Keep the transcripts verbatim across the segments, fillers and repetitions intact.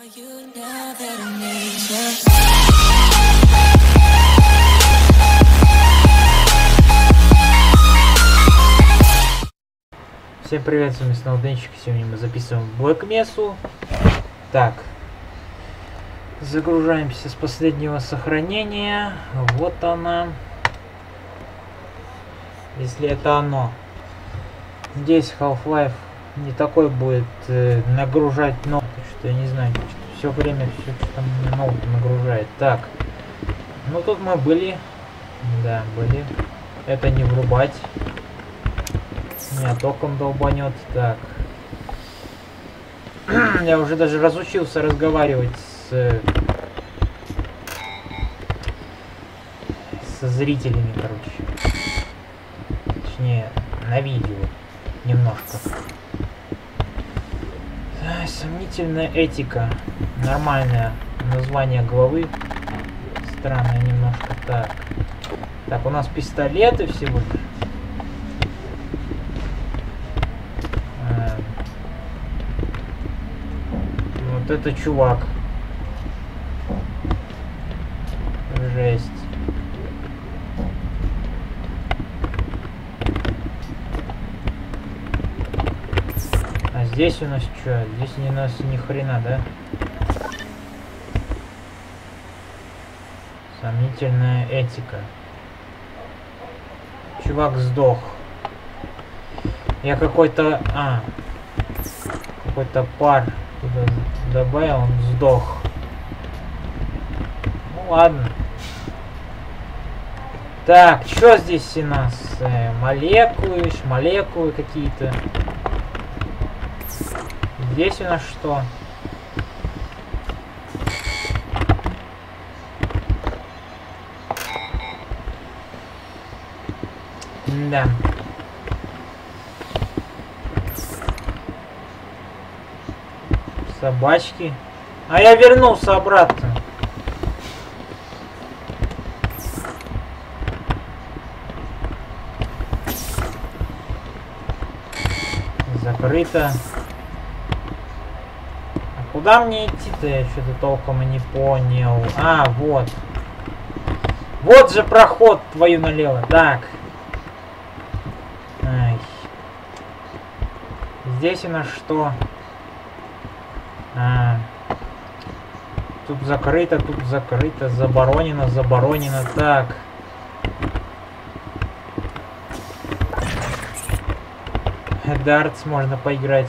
Всем привет, с вами снова Денчик. Сегодня мы записываем Black Mesa. Так, загружаемся с последнего сохранения. Вот она. Если это оно. Здесь Half-Life не такой будет э, нагружать, но что я не знаю, все время все что-то ноут нагружает. Так, ну тут мы были, да, были. Это не врубать. Меня током долбанет. Так. Я уже даже разучился разговаривать с со зрителями, короче. Точнее, на видео. Немножко. Да, сомнительная этика. Нормальное название главы. Странное немножко. Так. Так, у нас пистолеты всего лишь. Вот это чувак. Жесть. А здесь у нас что? Здесь не у нас ни хрена, да? Сомнительная этика. Чувак сдох. Я какой-то... А. Какой-то пар туда добавил, он сдох. Ну ладно. Так, что здесь у нас? Э, молекулы, молекулы какие-то. Здесь у нас что? Да. Собачки. А я вернулся обратно. Закрыто. А куда мне идти-то? Я что-то толком и не понял. А, вот. Вот же проход твою налево. Так. Ай. Здесь у нас что? А, тут закрыто, тут закрыто, заборонено, заборонено. Так. Дартс можно поиграть.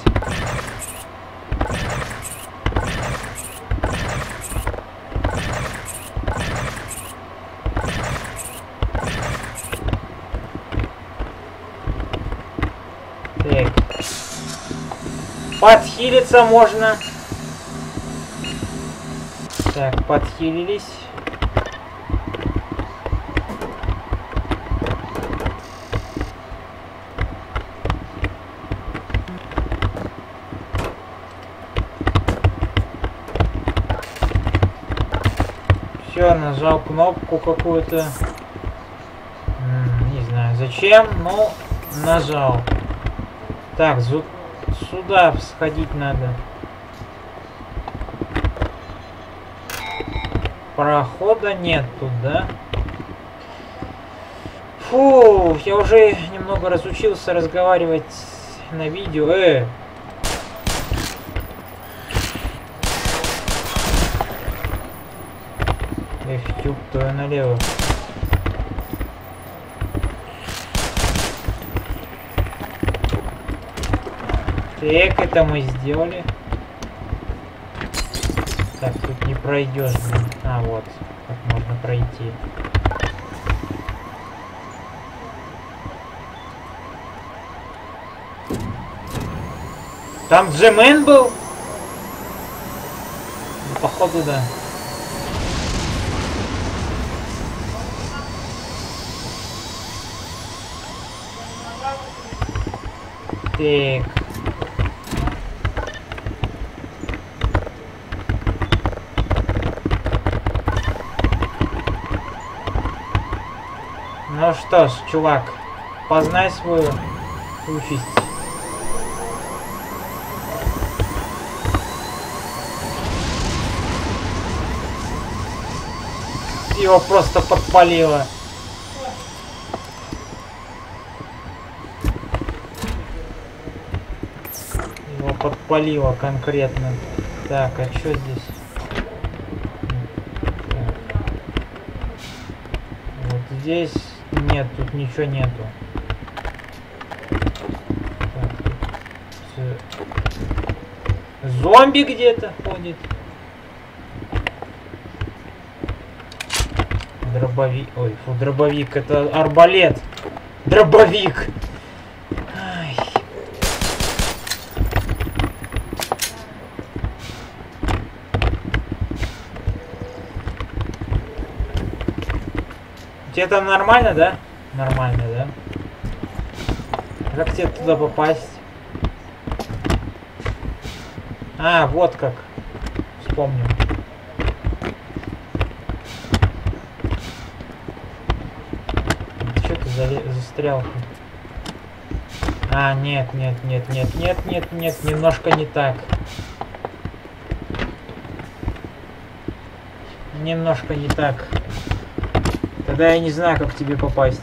Так. Подхилиться можно. Так, подхилились. Все, нажал кнопку какую-то. Не знаю зачем, но нажал. Так, сюда сходить надо. Прохода нет тут, да? Фу, я уже немного разучился разговаривать на видео. Э! Эх, тюб твою налево. Так, это мы сделали. Так, тут не пройдешь, блин. А, вот. Как можно пройти. Там Джемен был? Ну, походу, да. Так. Ну что ж, чувак, познай свою участь. Его просто подпалило. Его подпалило конкретно. Так, а что здесь? Так. Вот здесь нет, тут ничего нету. Так, тут... Зомби где-то ходит. Дробовик. Ой, фу, дробовик. Это арбалет. Дробовик. Ай. Тебе там нормально, да? Нормально, да? Как тебе туда попасть? А, вот как. Вспомнил. Застрял. А, нет, нет, нет, нет, нет, нет, нет, немножко не так. Немножко не так. Тогда я не знаю, как к тебе попасть.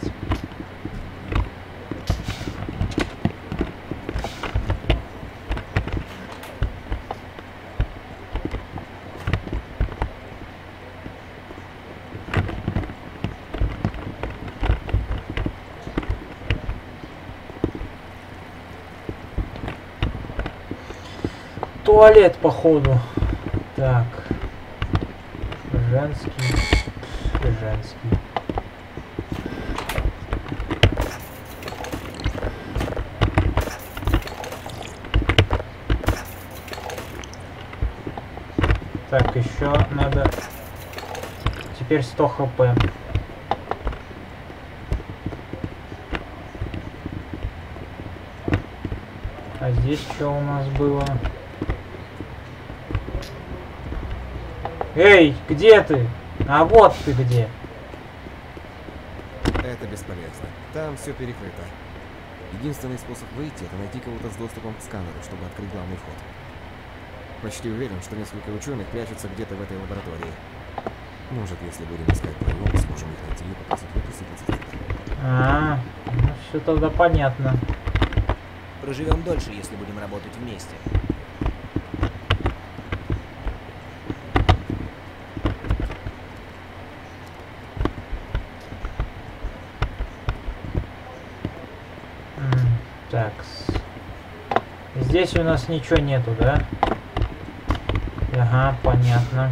Туалет, походу. Так. Женский. Женский. Так, еще надо... Теперь сто хп. А здесь что у нас было? Эй, где ты? А вот ты где. Это бесполезно. Там все перекрыто. Единственный способ выйти — это найти кого-то с доступом к сканеру, чтобы открыть главный вход. Почти уверен, что несколько ученых прячутся где-то в этой лаборатории. Может, если будем искать проем, сможем их найти и попросить выпустить. А, ну все тогда понятно. Проживем дольше, если будем работать вместе. Так, здесь у нас ничего нету, да? Ага, понятно.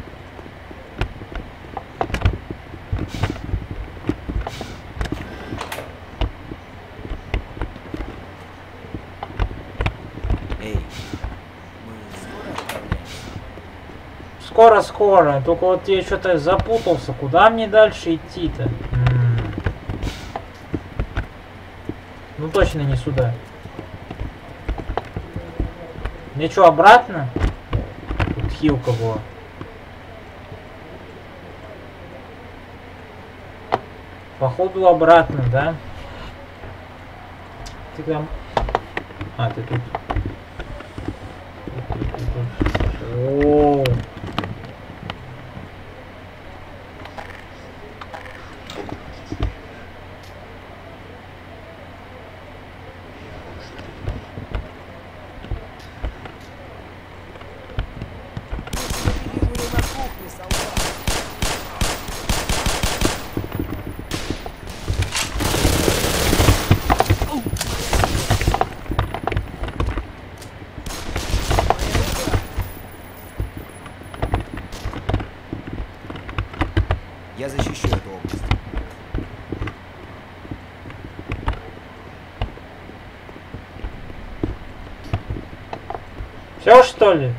Эй, Скоро-скоро, только вот я что-то запутался, куда мне дальше идти-то? Ну точно не сюда. Мне что, обратно? Тут хилка была. Походу обратно, да? Ты там... А, ты тут. О-о-о. Я защищу эту область. Все, что ли?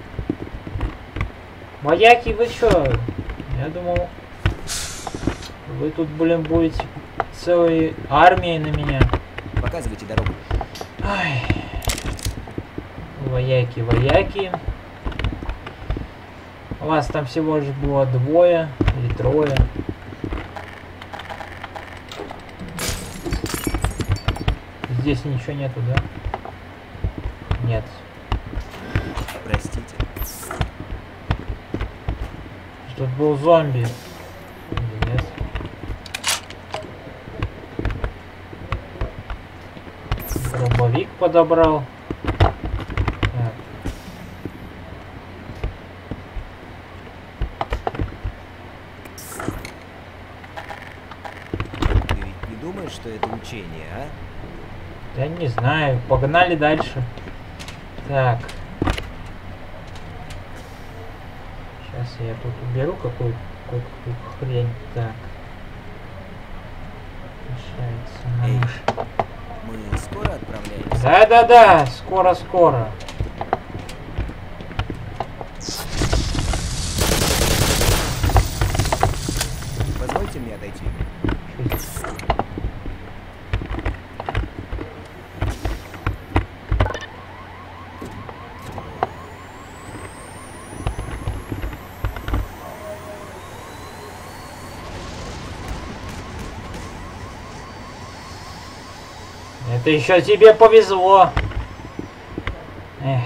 Вояки, вы чё? Я думал, вы тут, блин, будете целой армией на меня. Показывайте дорогу. Ай. Вояки, вояки. Вас там всего лишь было двое или трое. Здесь ничего нету, да? Нет. Простите. Тут был зомби. подобрал. Так. Ты ведь не думаешь, что это учение, а? Я не знаю. Погнали дальше. Так. Сейчас я тут уберу какую-то какую хрень. Так. Мешается на Эй, мышь. мы скоро отправляемся? Да-да-да, скоро-скоро. Позвольте мне отойти. Это еще тебе повезло. Эх.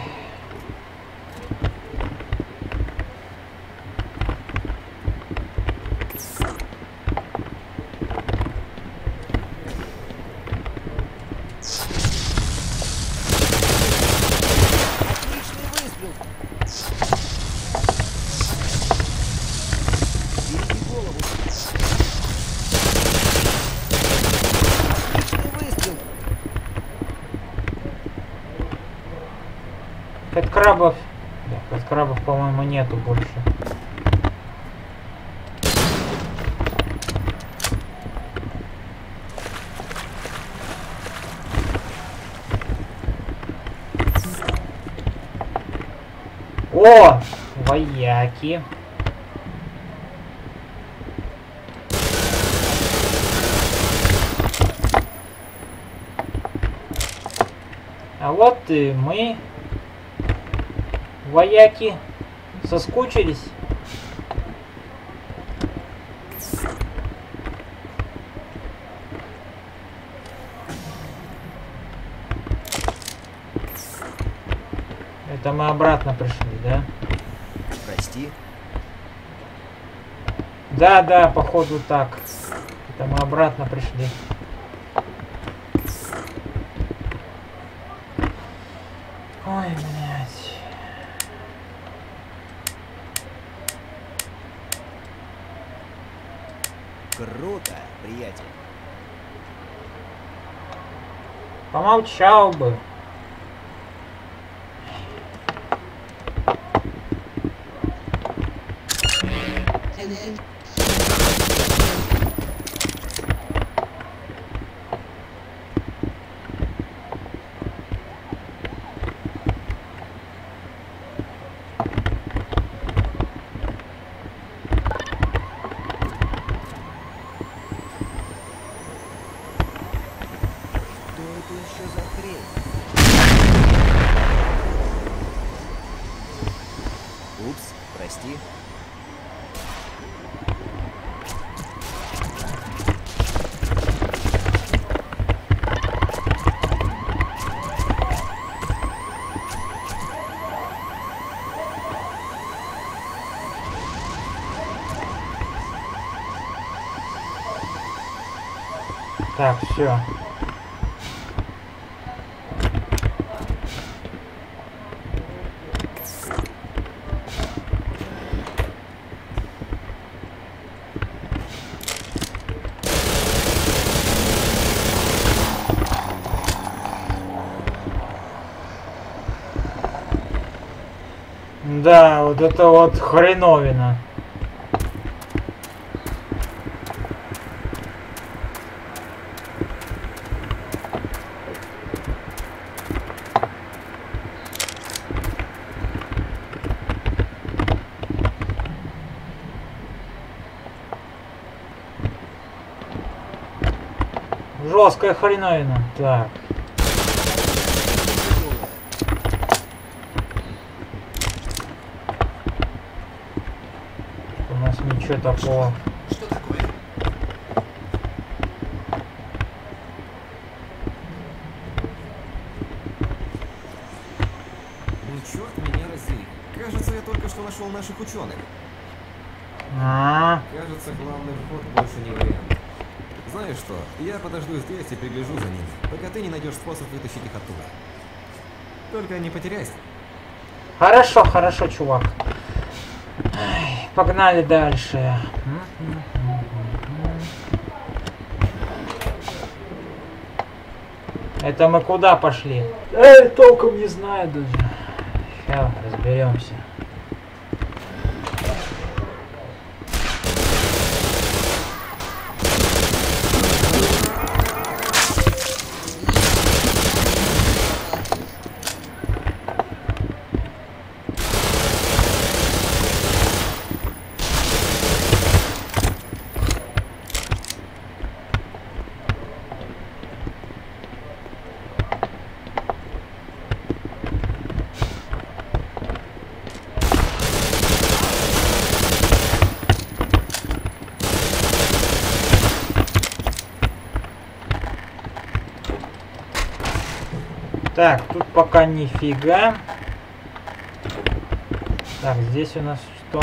Отличный выстрел! Береги голову! Отличный выстрел! Хэдкрабов. Да, хэдкрабов, по-моему, нету больше. О! Вояки. А вот и мы. Вояки соскучились. Это мы обратно пришли, да? Прости. Да, да, походу так. Это мы обратно пришли. Ой, блядь. Круто, приятель. Помолчал бы. Что это еще за хрень? Упс, прости. Так, все. Да, вот это вот хреновина. Жесткая хреновина. Так. У нас ничего такого. Что такое? Ну черт меня раздери. Кажется, я только что нашел наших ученых. А, Кажется, главный вход больше не вариант. Знаешь что, я подожду здесь и пригляжу за ними, пока ты не найдешь способ вытащить их оттуда. Только не потеряйся. Хорошо, хорошо, чувак. Ай, погнали дальше. Это мы куда пошли? Эй, толком не знаю даже. Сейчас разберемся. Так, тут пока нифига. Так, здесь у нас что?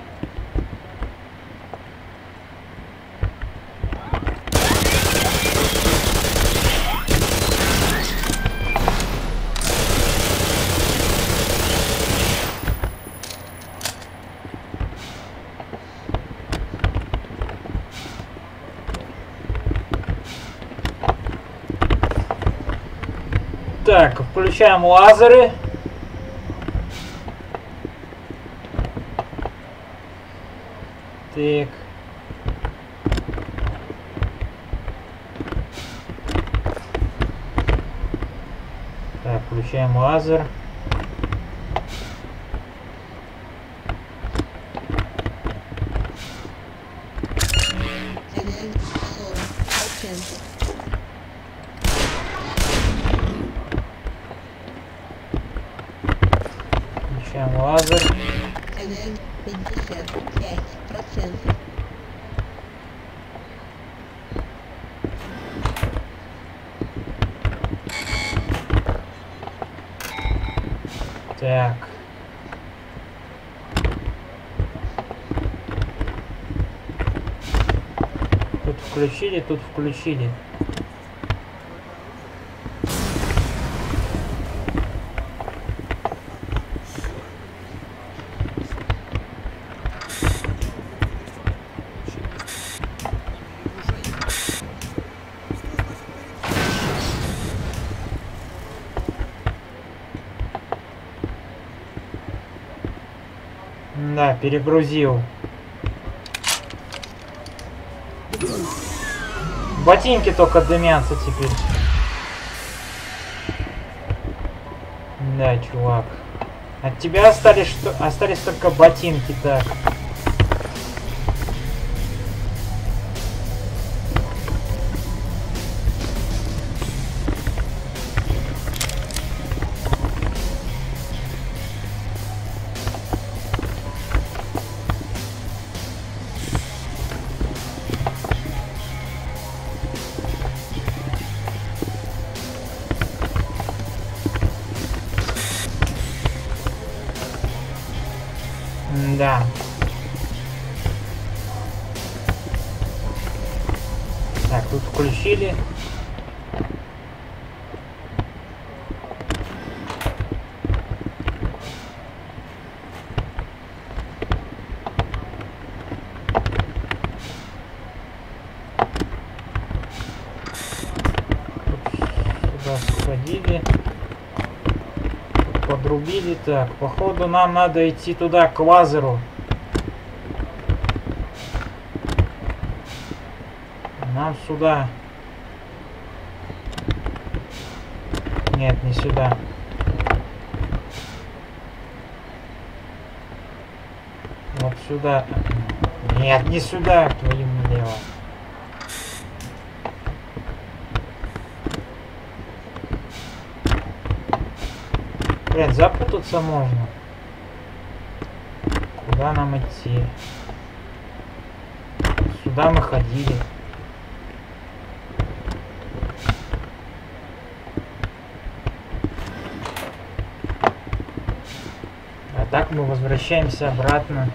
Так, включаем лазеры. Так. Так, включаем лазер. Включаем лазер. пятьдесят пять процентов. Так. Тут включили, тут включили. Да, перегрузил. Ботинки только дымятся теперь. Да, чувак. От тебя остались что? Остались только ботинки, так. Да. Так, тут включили. Тут сюда сходили. Подрубили. Так, походу нам надо идти туда, к лазеру. Нам сюда. Нет, не сюда. Вот сюда. Нет, не сюда, твою налево. Блин, запутаться можно. Куда нам идти? Сюда мы ходили. А так мы возвращаемся обратно.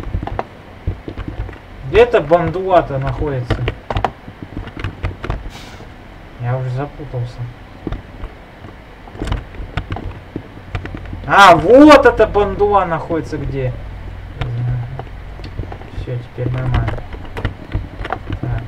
Где-то бандуата находится. запутался. А, вот эта бандуа находится где. Все, теперь нормально. Так.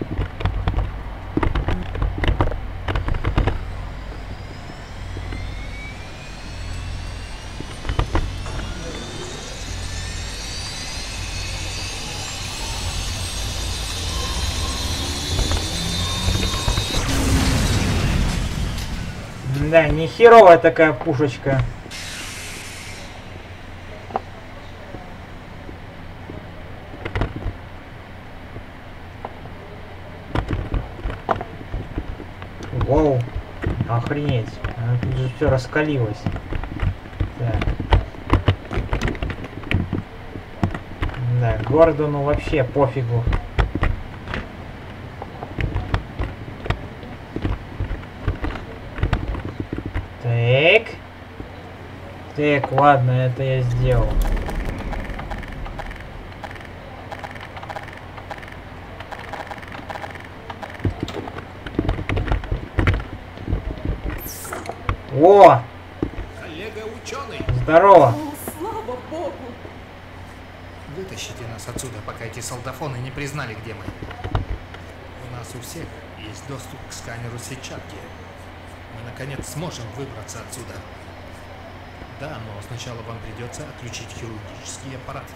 Да, не херовая такая пушечка. Воу, охренеть, она тут же все раскалилось. Так. Да, Гордону вообще пофигу. Так. Так, ладно, это я сделал. О! Коллега ученый! Здорово! О, слава богу! Вытащите нас отсюда, пока эти солдафоны не признали, где мы. У нас у всех есть доступ к сканеру сетчатки. Мы наконец сможем выбраться отсюда. Да, но сначала вам придется отключить хирургический аппарат.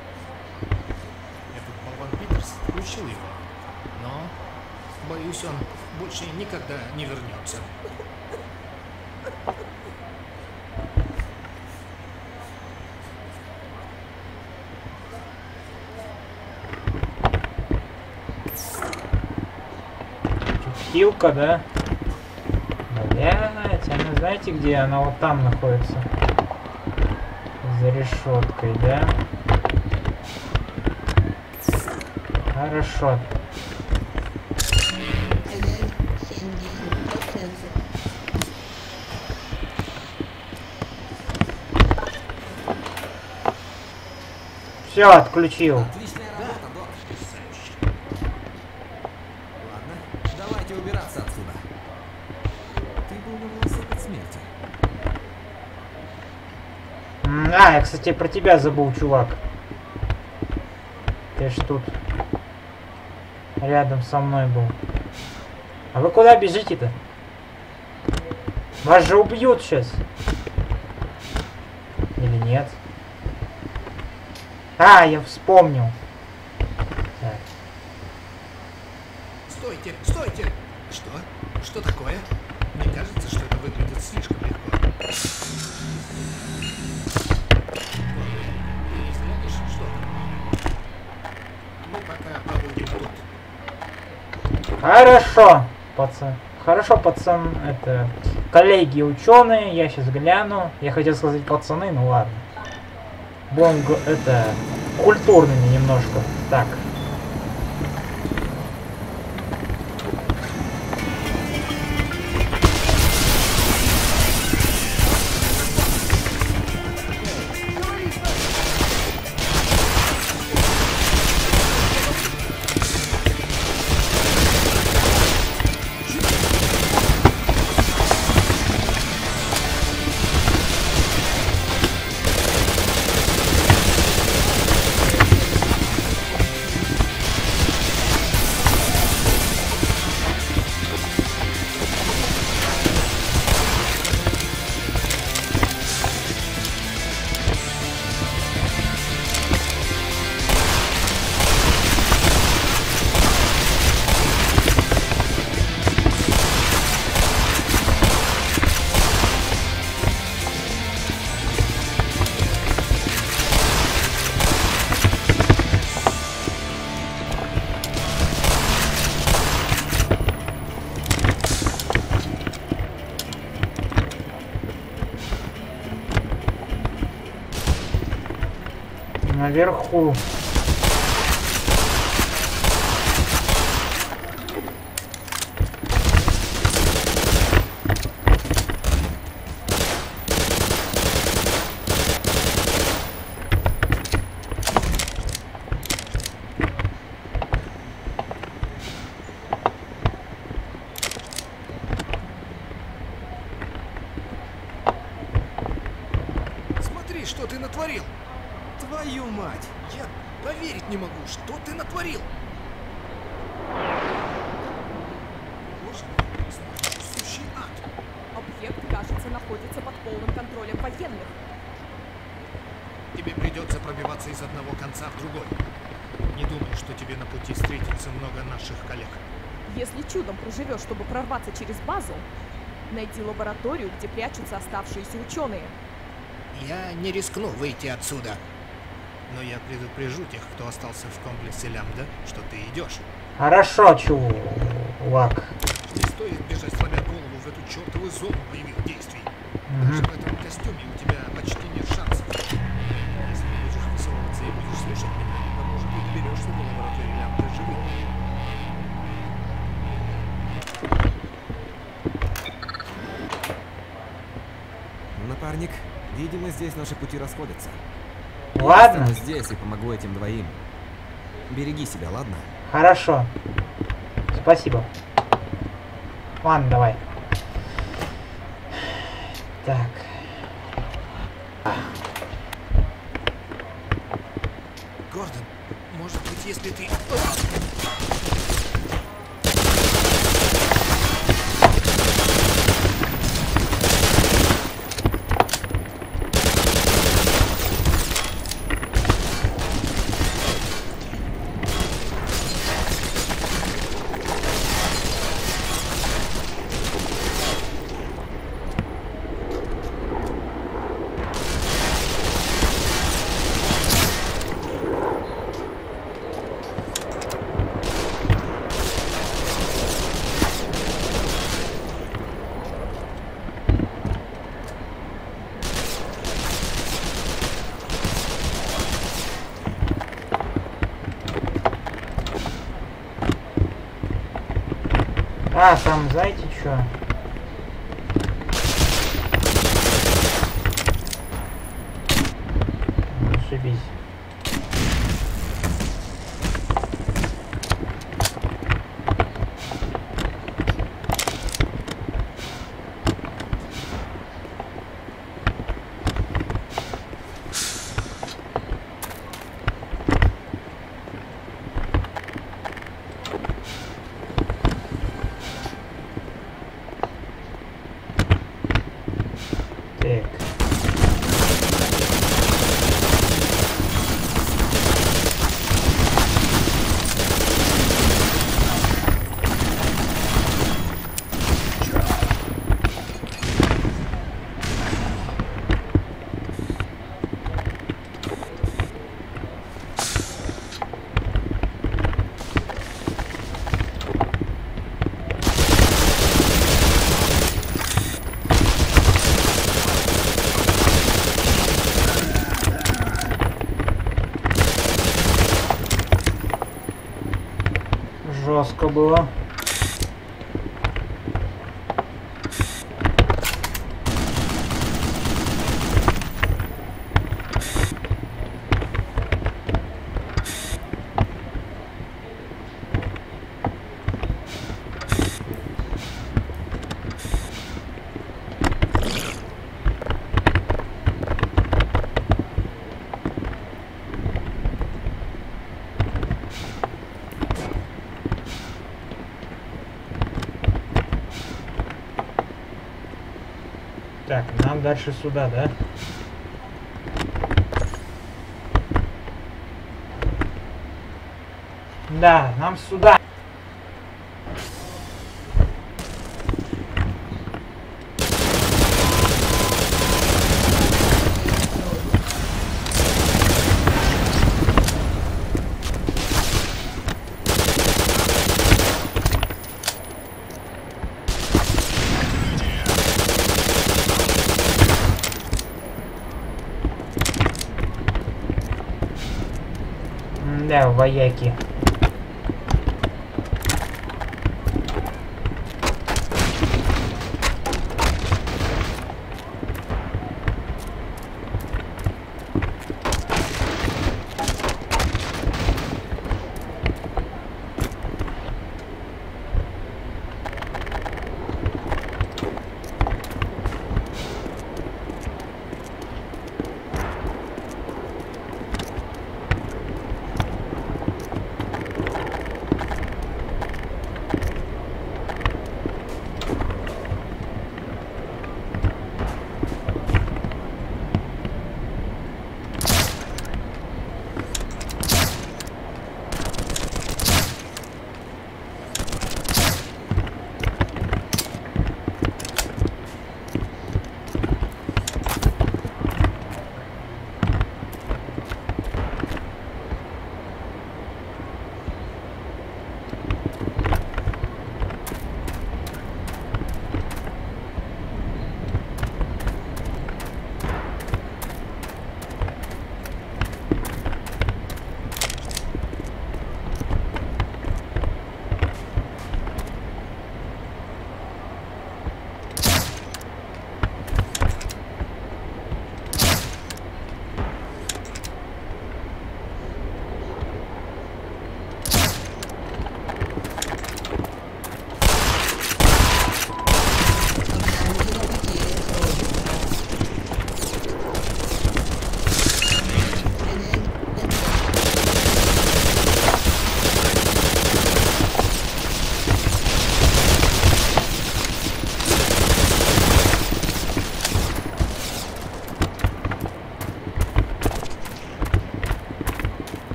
Этот болван Питерс включил его, но, боюсь, он больше никогда не вернется. Хилка, да? Блять, она знаете где? Она вот там находится. За решеткой, да? Хорошо. семьдесят процентов. Все, отключил. Отличная работа, док. Ладно, давайте убираться отсюда. Ты был на волосок от смерти. М, А, я, кстати, про тебя забыл, чувак. Ты ж тут рядом со мной был. А вы куда бежите-то? Вас же убьют сейчас. Или нет? А, я вспомнил. Так. Стойте, стойте! Что? Что такое? Мне кажется, что это выглядит слишком легко. Ты взглянешь, что там? Мы пока побудем тут. Хорошо, пацан. Хорошо, пацан. Это коллеги ученые. Я сейчас гляну. Я хотел сказать пацаны, ну ладно. Будем г- это культурными немножко. Так. Наверху. что ты натворил? Твою мать! Я поверить не могу, что ты натворил? Боже мой, сущий ад. Объект, кажется, находится под полным контролем военных. Тебе придется пробиваться из одного конца в другой. Не думаю, что тебе на пути встретится много наших коллег. Если чудом проживешь, чтобы прорваться через базу, найди лабораторию, где прячутся оставшиеся ученые. Я не рискну выйти отсюда. Но я предупрежу тех, кто остался в комплексе Лямбда, что ты идешь. Хорошо, чувак. Не стоит бежать, сломя голову в эту чертову зону боевых действий. Угу. Даже в этом костюме у тебя почти нет шансов. Если будешь высовываться и будешь слушать меня, то, может, ты доберешься до лаборатории Лямбда живым. Напарник, видимо, здесь наши пути расходятся. Ладно. Я останусь здесь и помогу этим двоим. Береги себя, ладно? Хорошо. Спасибо. Ладно, давай. Так. Гордон, может быть, если ты... А, там, знаете что? Ошибись. Жестко было. Так, нам дальше сюда, да? Да, нам сюда. Да, вояки.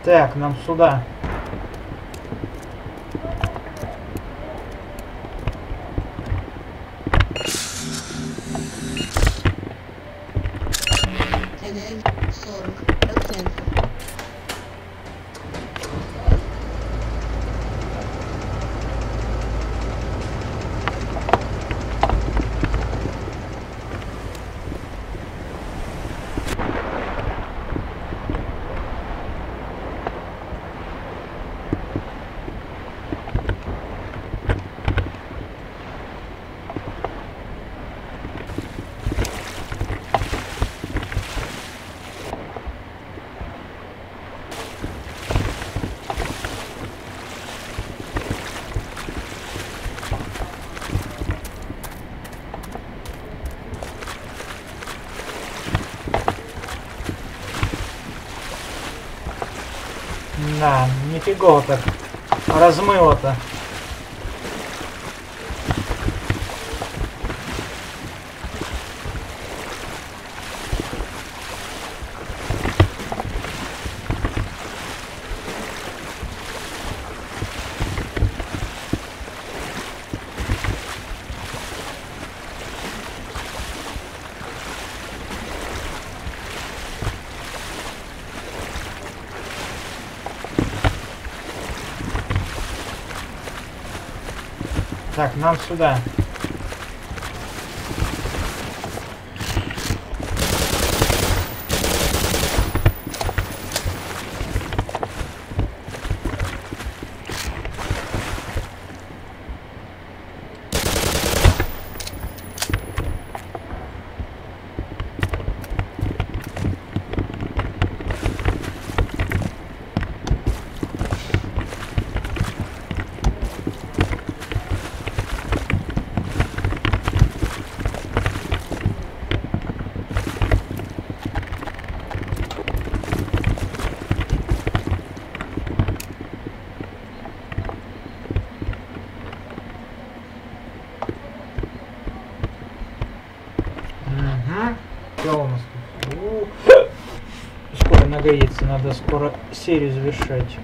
Так, нам сюда. Энергия сорок процентов. Да, нифига так размыло-то. Так, нам сюда. Что у нас тут? У-у-у. Скоро нагоится, надо скоро серию завершать.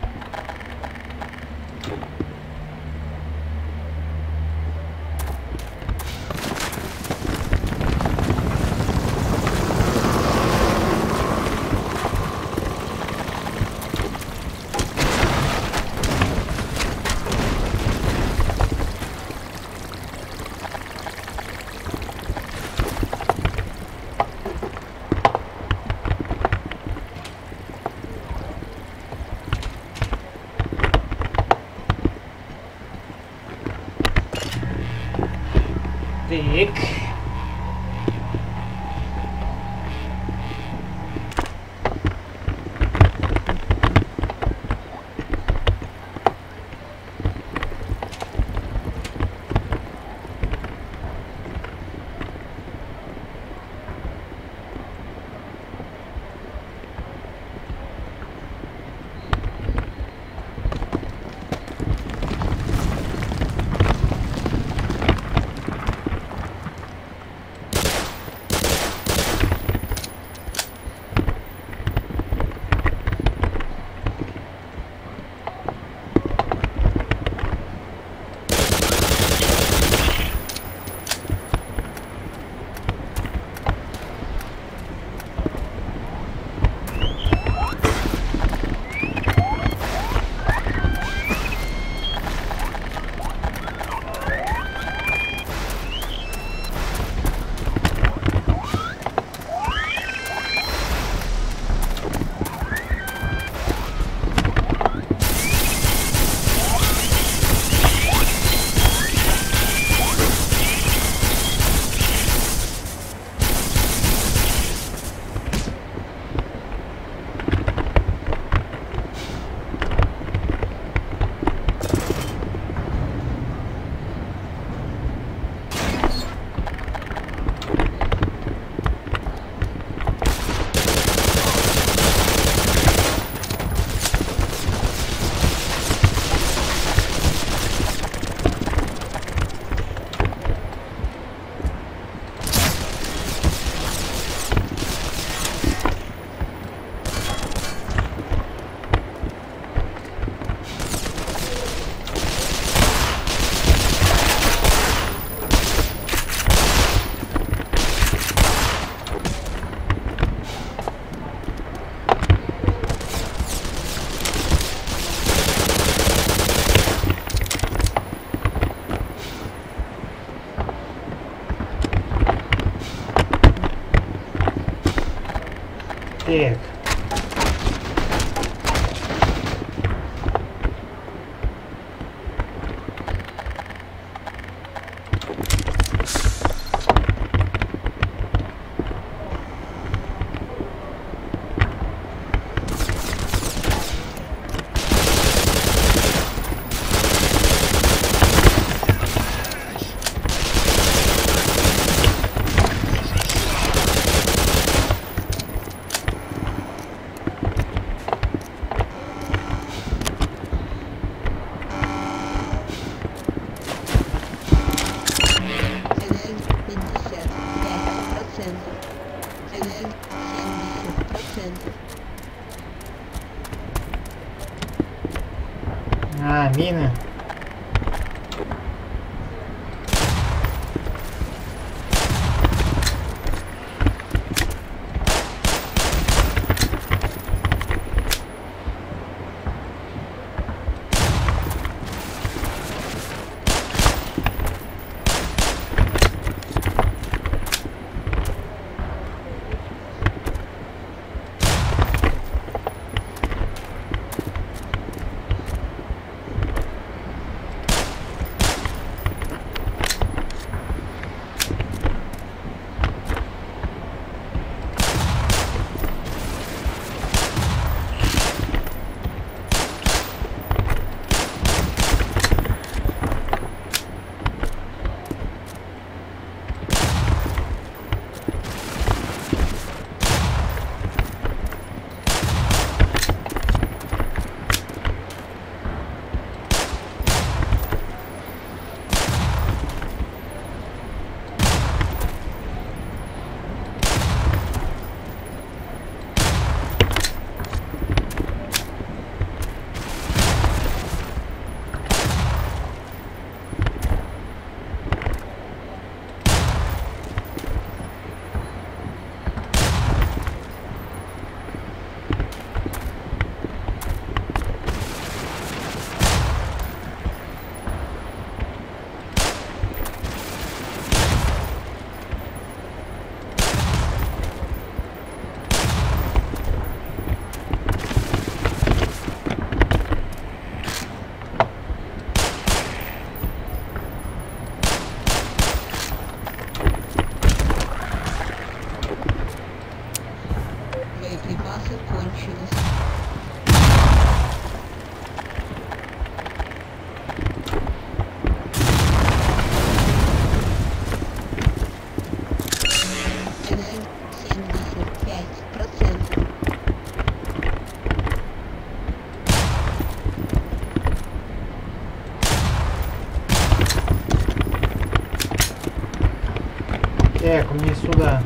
Так. Так. А, мины. Боеприпасы кончились. семьдесят пять процентов. Так, мне сюда.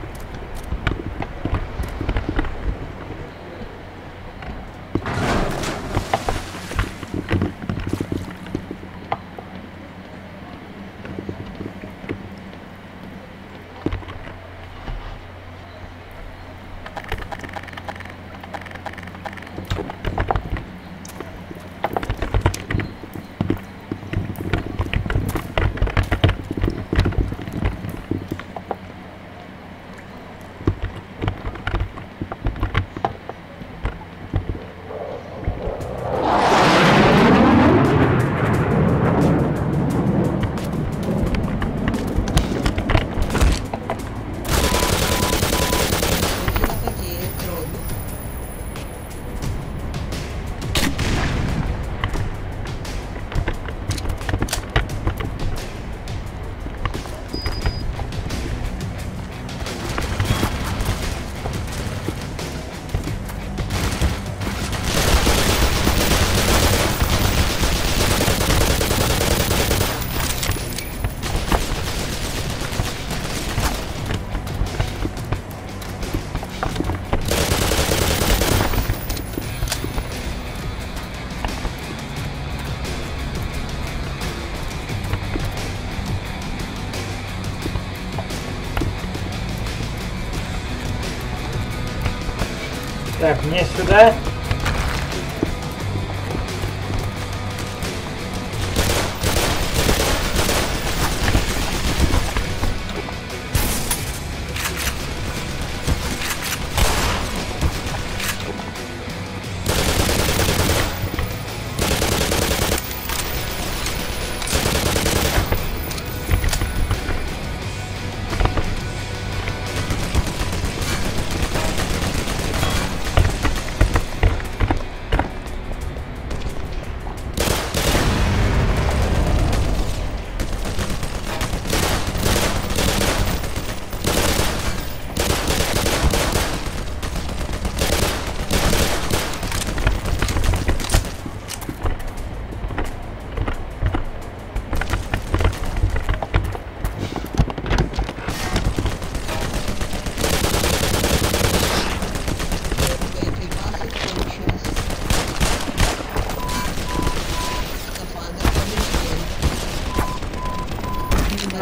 Так, мне сюда.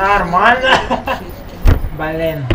Нормально. Чистый. Блин.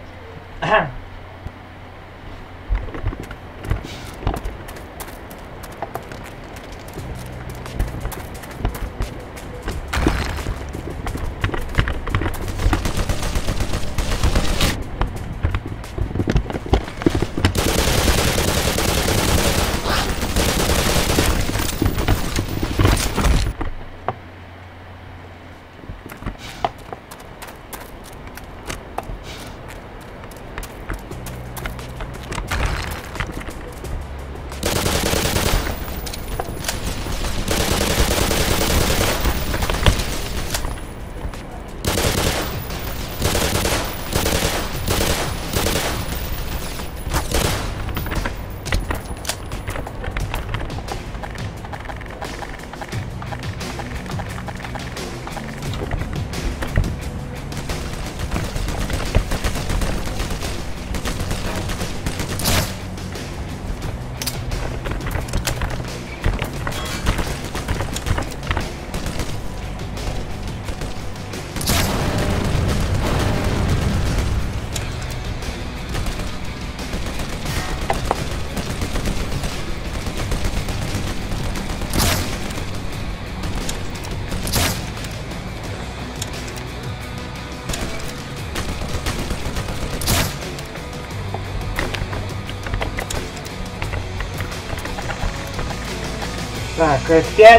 Так, эф пять.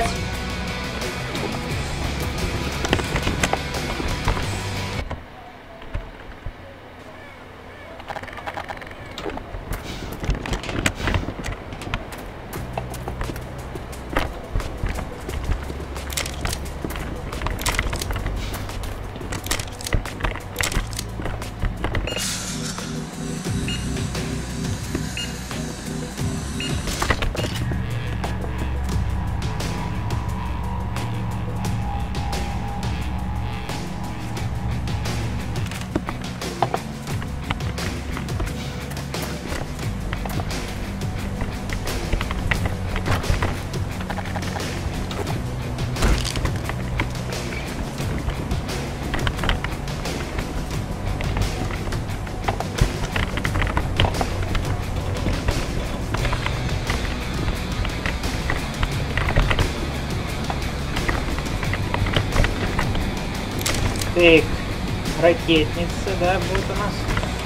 Так, ракетница, да, будет у нас.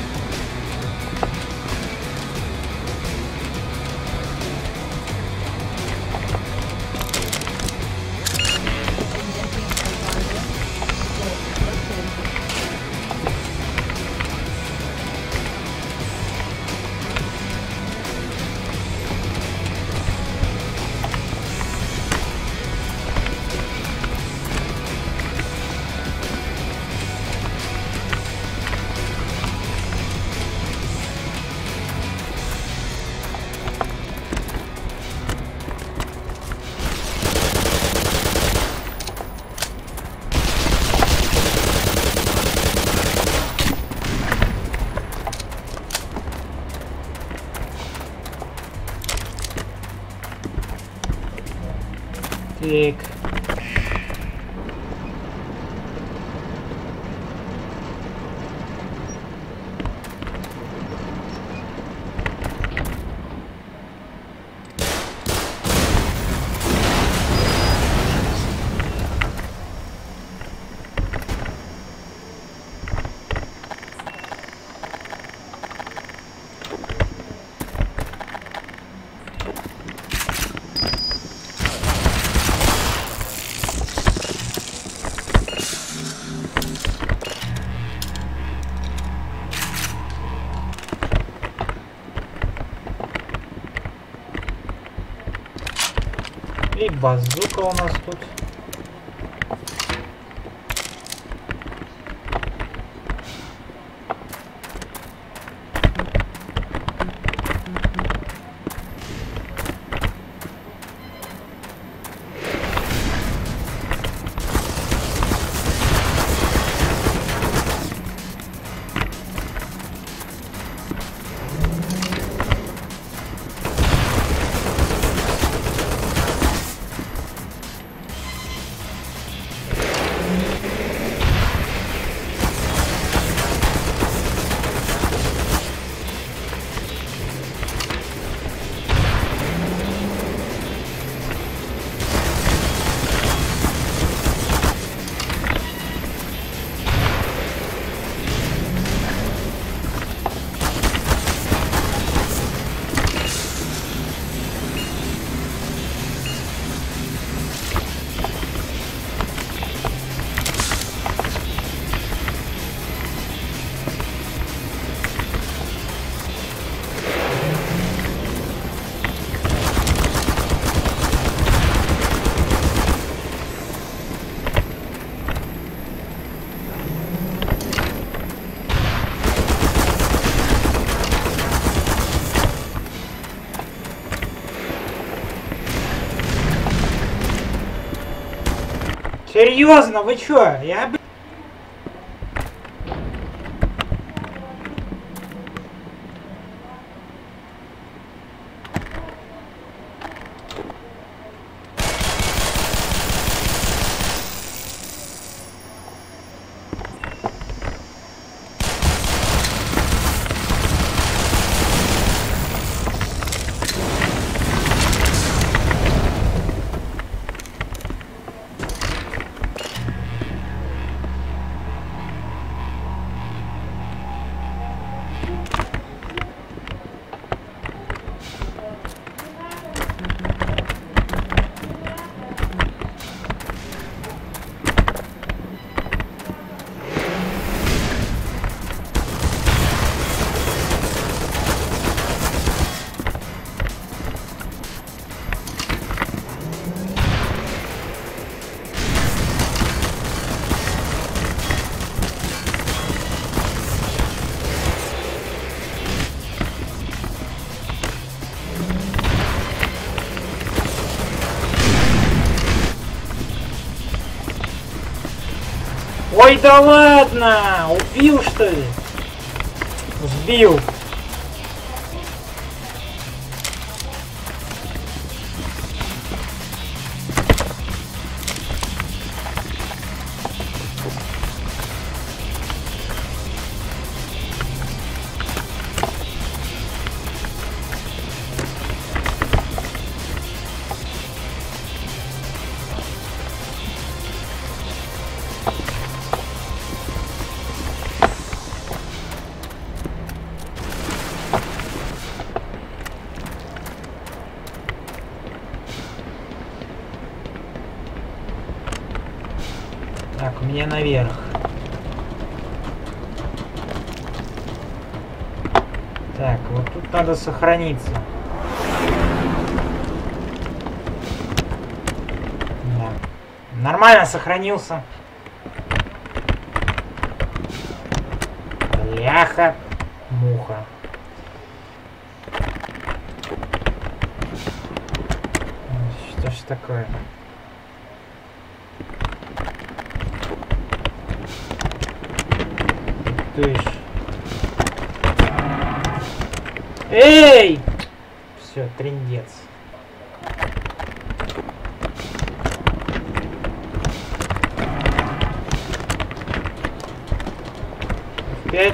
Так. И базука у нас тут. Серьезно, вы чё? Я, блядь... Ой, да ладно! Убил, что ли? Сбил. Так, мне наверх. Так, вот тут надо сохраниться. Да. Нормально сохранился. Бляха, муха. Что ж такое? Ты ж... Эй! Все, трындец. Пять.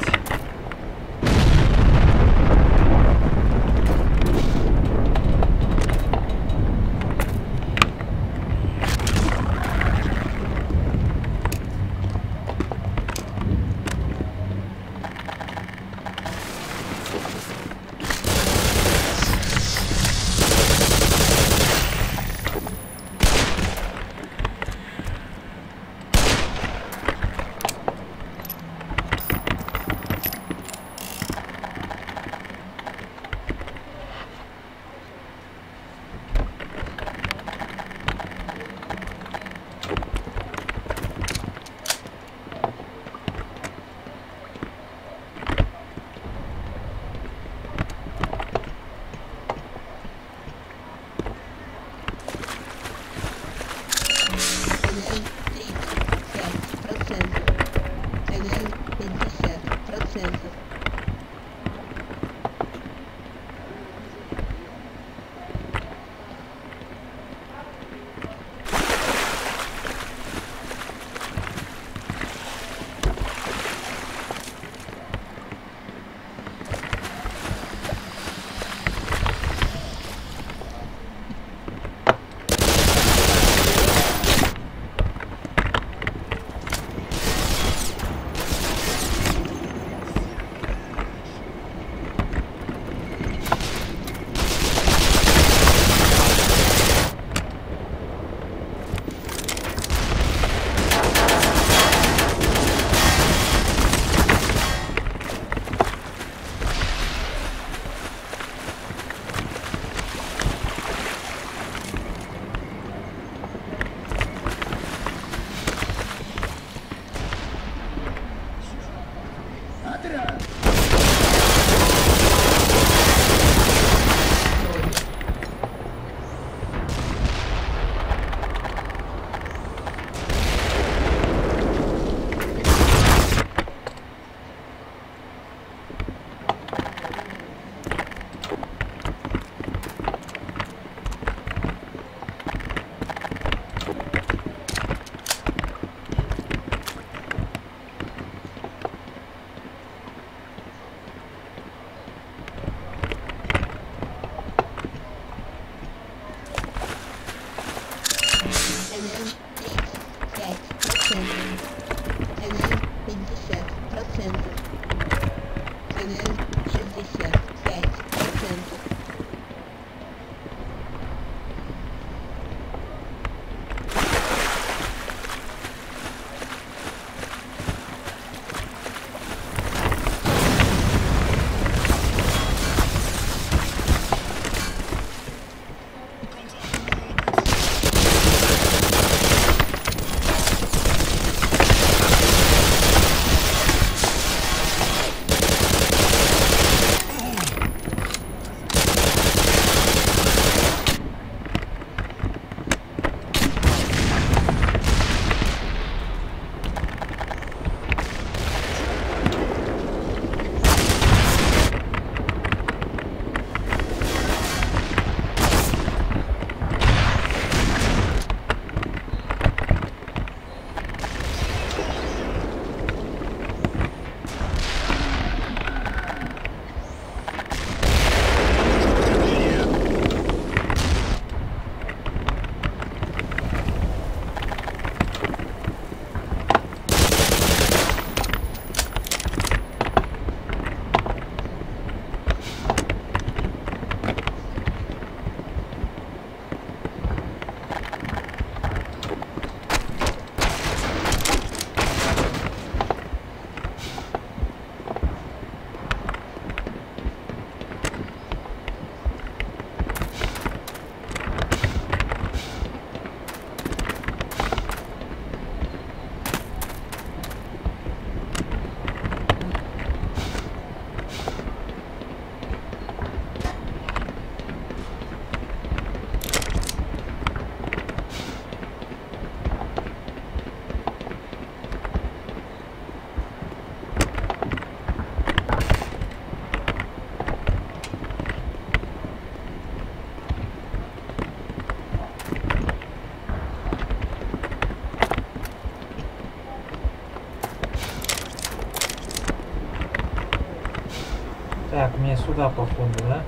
туда, походу, да?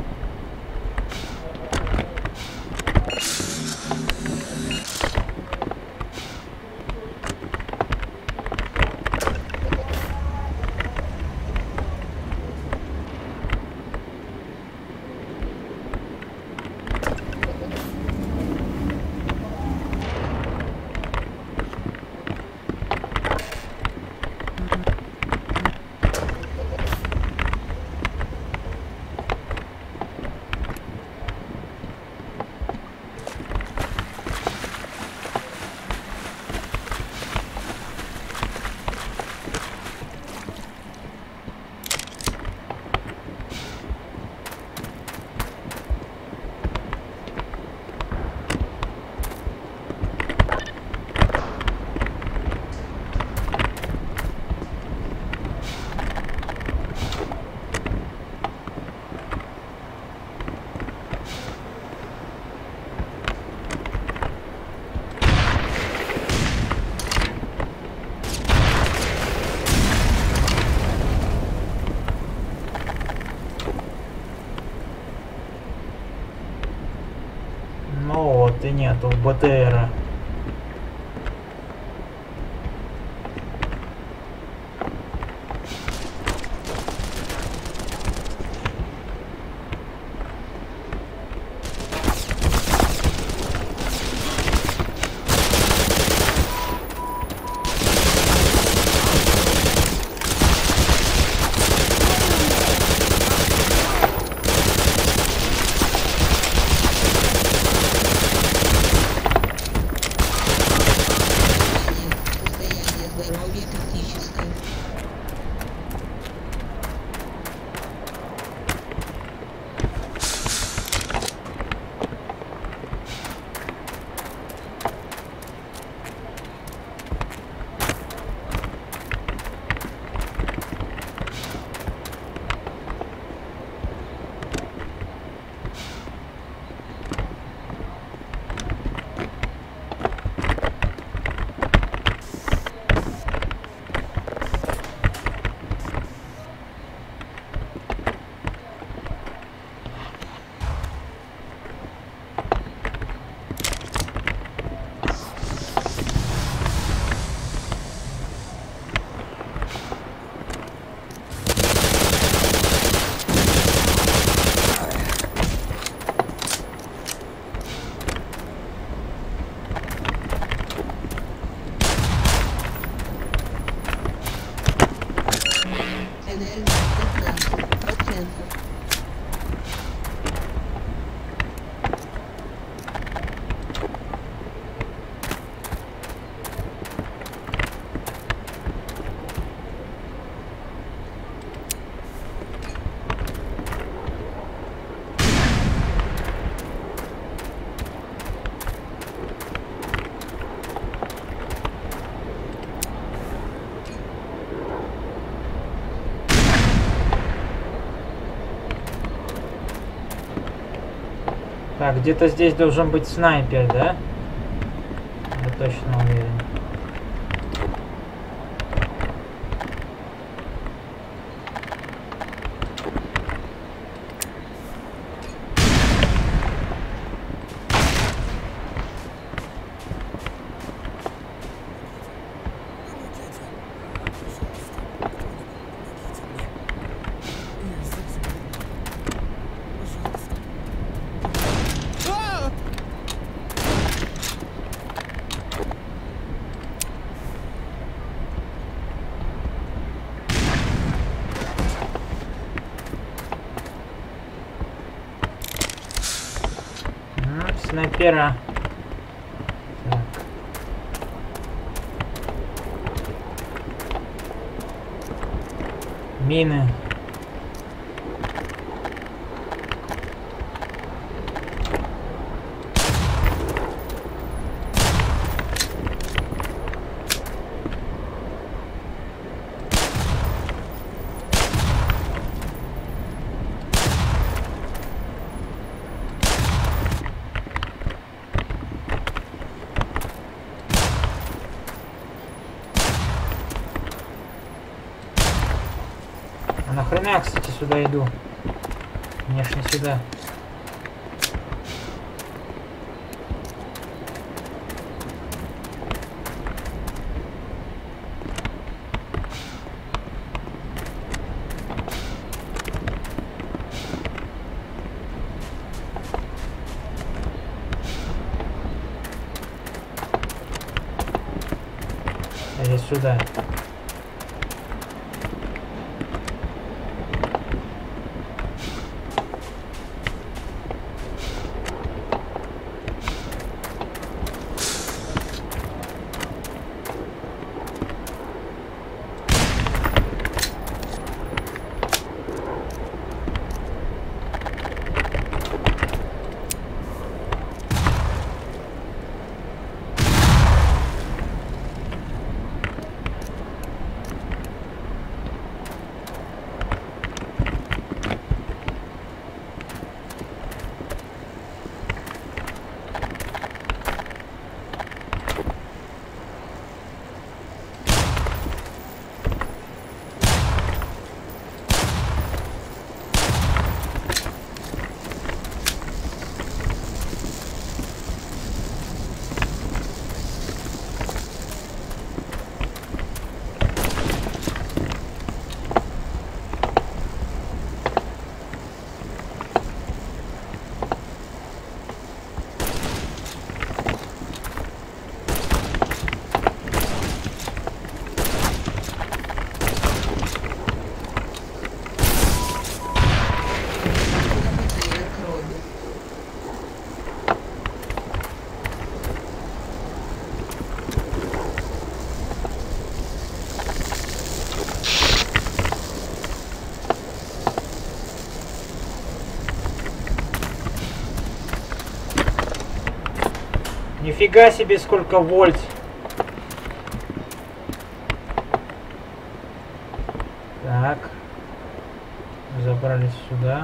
Ну вот и нету БТРа. Состояние здоровья критическое. Энергия пятнадцать процентов. Так, где-то здесь должен быть снайпер, да? Я точно уверен. Снайпера. Так. Мины. А нахрена я, кстати, сюда иду? Конечно, сюда. Или сюда. Нифига себе, сколько вольт. Так. Забрались сюда.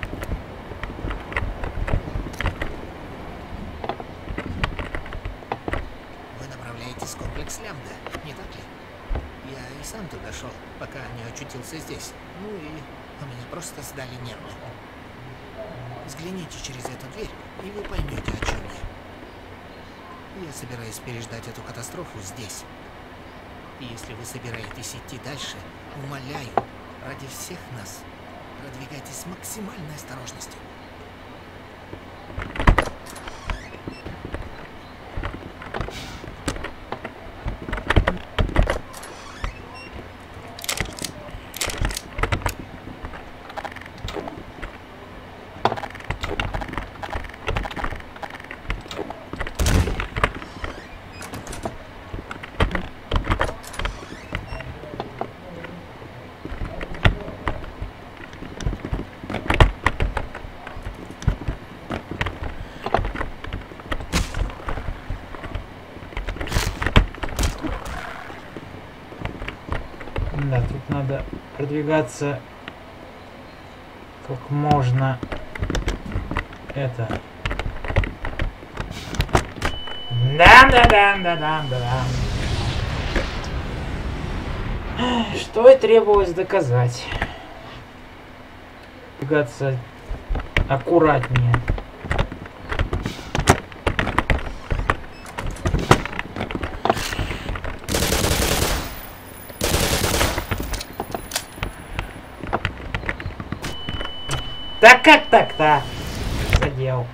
Вы направляетесь в комплекс Лямбда, не так ли? Я и сам туда шел, пока не очутился здесь. Ну и у меня просто сдали нервы. Взгляните через эту дверь, и вы поймете, о чем я. Я собираюсь переждать эту катастрофу здесь. И если вы собираетесь идти дальше, умоляю, ради всех нас, продвигайтесь с максимальной осторожностью. Да, тут надо продвигаться как можно это. Да-да-да-да-да-да. Что и требовалось доказать. Продвигаться аккуратнее. Да как так-то? Задел.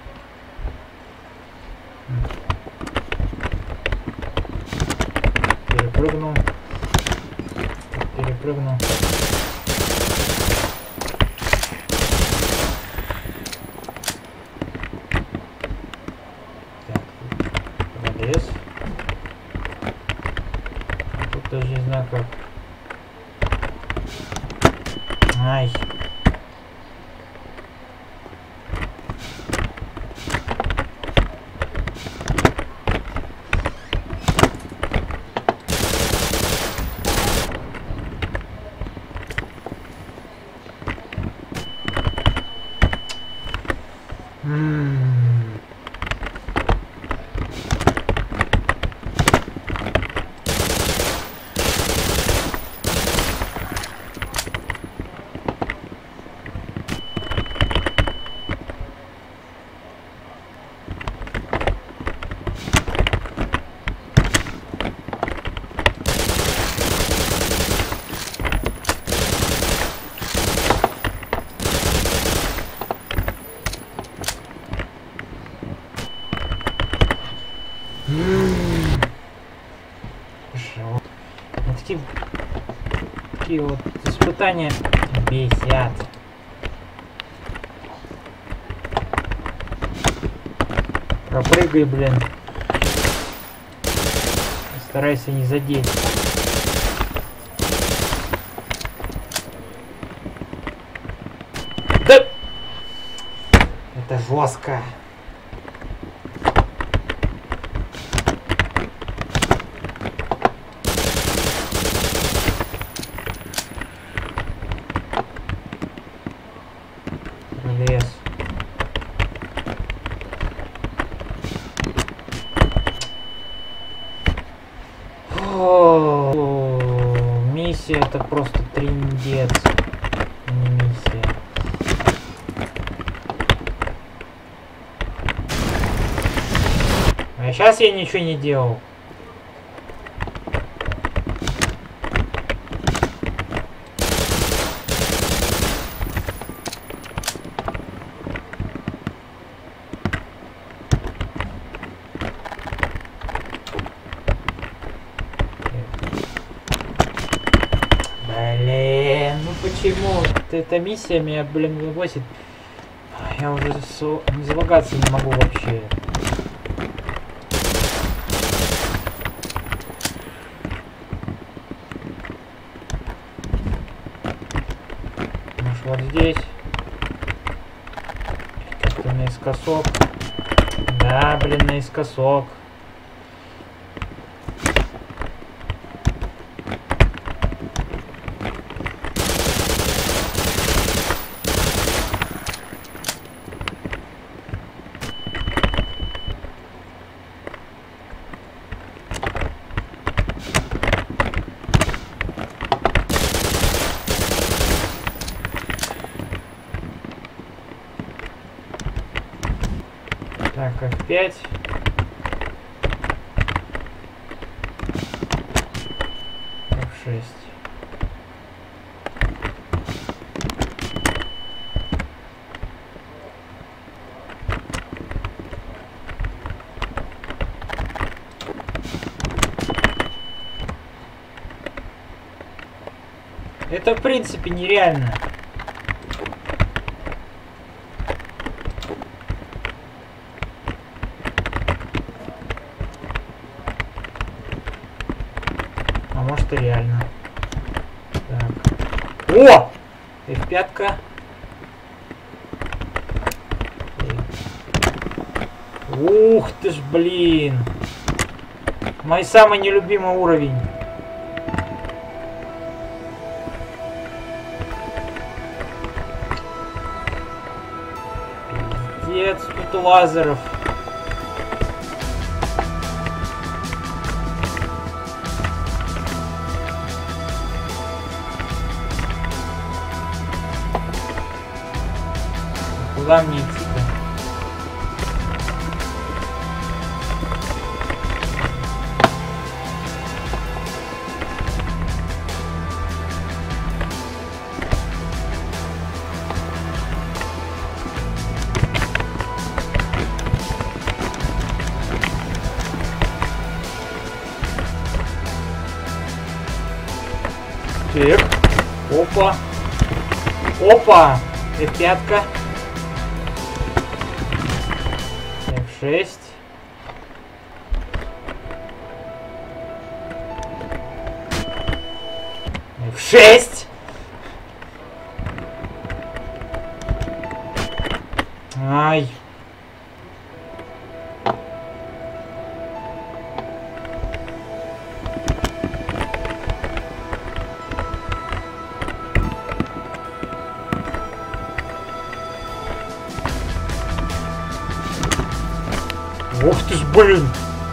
Перепрыгнул. Перепрыгнул. Так, тут полез. Тут даже не знаю как. Ай. Хорошо. Вот такие, такие вот испытания бесят. Пропрыгай, блин. Старайся не задеть. Да! Это жестко. Лес. О, миссия это просто триндец. Не миссия. А сейчас я ничего не делал. Блин, ну почему? Эта миссия меня, блин, вывозит. Я уже залагаться не могу вообще. Может, вот здесь. Как-то наискосок. Да, блин, наискосок. Так, эф пять. эф шесть. Это в принципе нереально. А может и реально. Так. О! эф пять. Ух ты ж, блин. Мой самый нелюбимый уровень. Пиздец, тут лазеров. Куда мне идти-то? Так. Опа. Опа. эф пять. эф шесть. эф шесть. Ай. Ух ты ж, блин!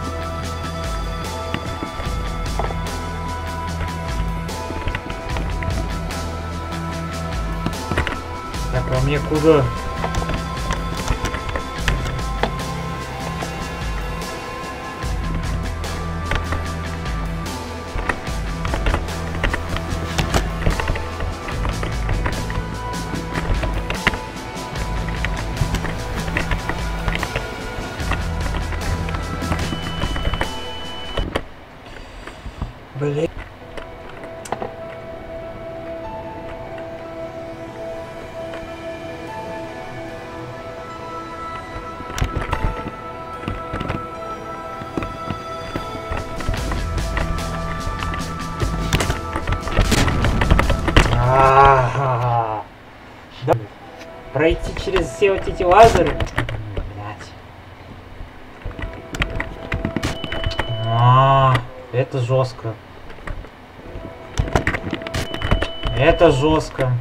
Так, а мне куда? пройти через все вот эти лазеры. Блять. А, это жестко. Это жестко.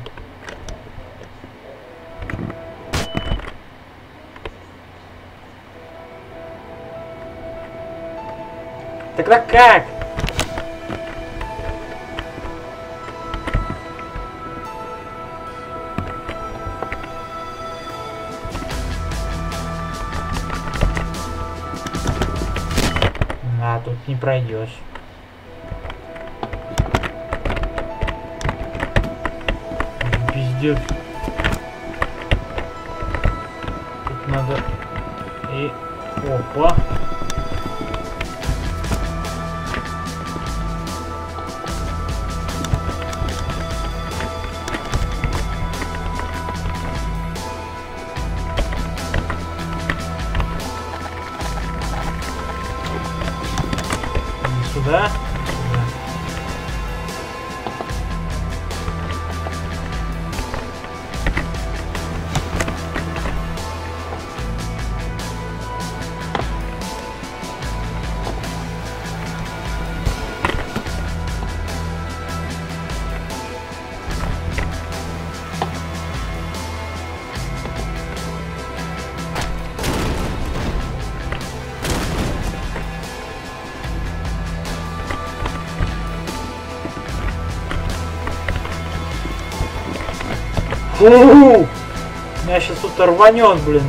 Тогда как? А, тут не пройдешь. Пиздец. Тут надо... И... Опа. Сюда. У-у-у! Меня сейчас тут рванет, блин.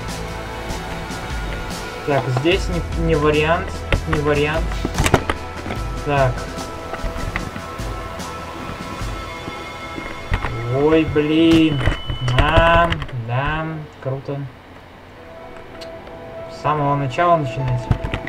Так, здесь не, не вариант, не вариант. Так. Ой, блин. Да, да, круто. С самого начала начинать.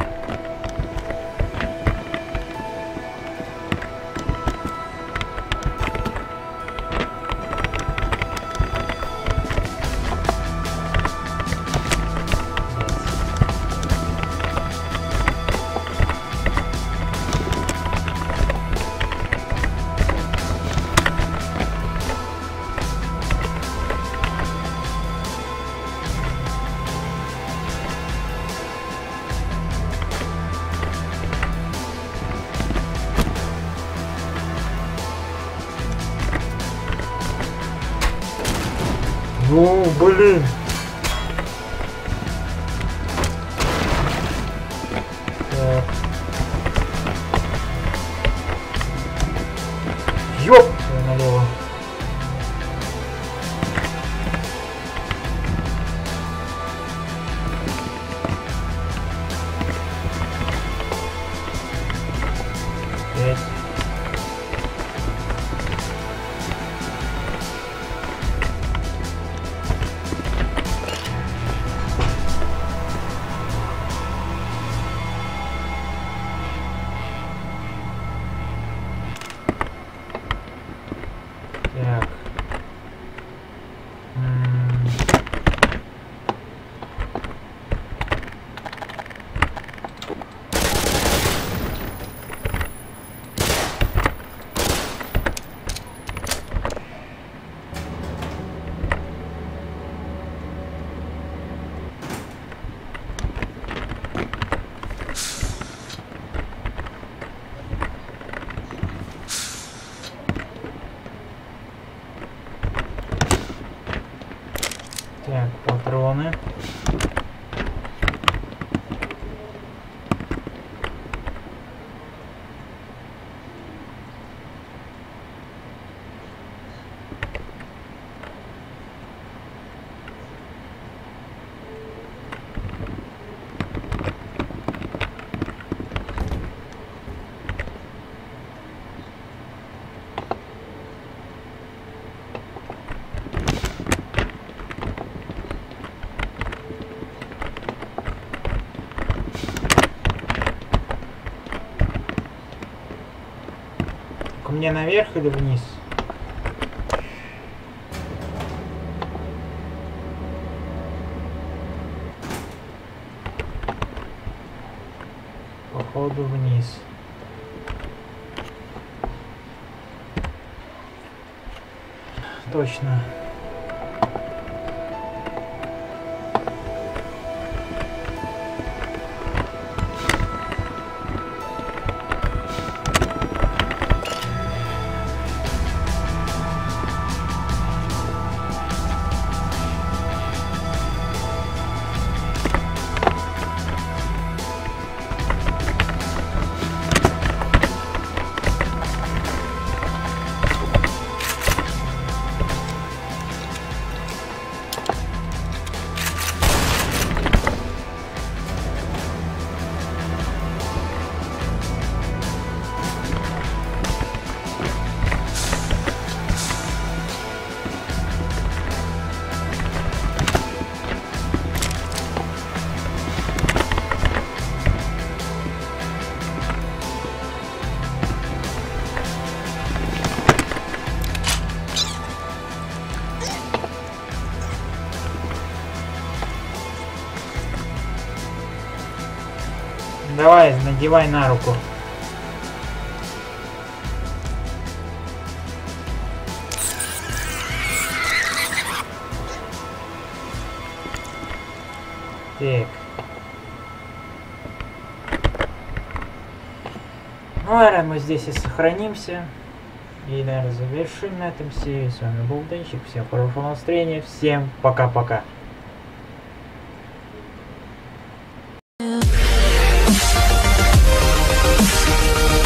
Ну, блин. Так. Ёп, налево. Пять. Так. М. Так, патроны. Так, мне наверх или вниз? Походу вниз. Точно. Давай, надевай на руку. Так. Ну, наверное, мы здесь и сохранимся. И, наверное, завершим на этом серию. С вами был Денчик. Всем хорошего настроения. Всем пока-пока. We'll be right back.